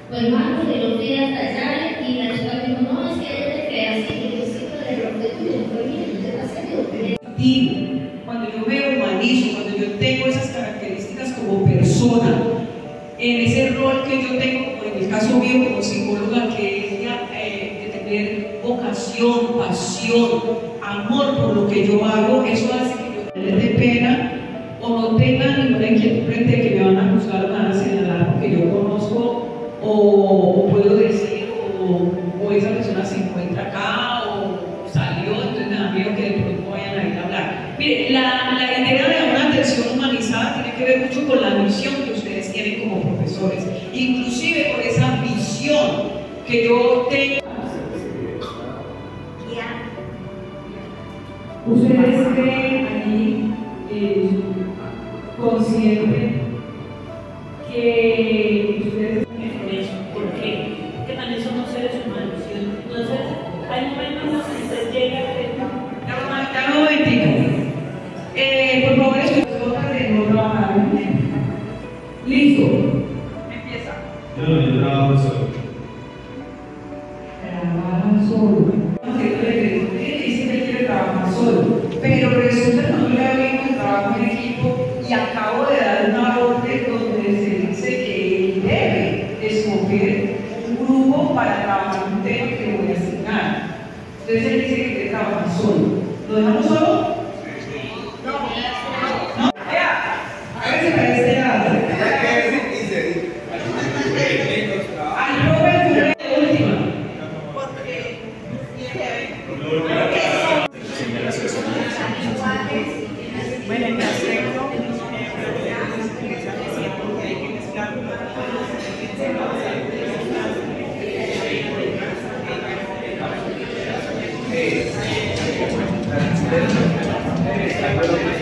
Pues mami, que lo fui hasta allá y la chica dijo, no, es que ella te crea así, que yo sí que le rompí tu y fue bien, te pasa que cuando yo me humanizo, cuando yo tengo esas características como persona, en ese rol que yo tengo, como en el caso mío como psicóloga, que es de tener vocación, pasión, amor por lo que yo hago, eso hace que yo les dé pena o no tenga ninguna inquietud frente a que me van a juzgar o me van a señalar porque yo conozco o puedo decir o esa persona se encuentra acá o salió, entonces me da miedo que de pronto vayan a ir a hablar. Mire, la idea de una atención humanizada tiene que ver mucho con la misión que ustedes tienen como profesores, inclusive con esa visión que yo tengo. ¿Ustedes creen allí, consciente, que ustedes por eso? ¿Por qué? Que también somos seres humanos. Entonces, hay momentos en los que usted llega a... Ya un momentico. Por favor, escuchen de no trabajar. Listo. Empieza. Yo trabajo solo. Trabaja solo. Dice que quiere trabajar solo. Pero resulta que no le abrimos el trabajo en equipo y acabo de dar una orden donde se dice que él debe escoger un grupo para trabajar un tema que le voy a asignar. Entonces él dice que quiere trabajar solo. ¿Lo dejamos solo? No. Vea, a ver si parece nada. Al profe de última. Bueno, en mi aspecto, porque hay que mezclar Hey.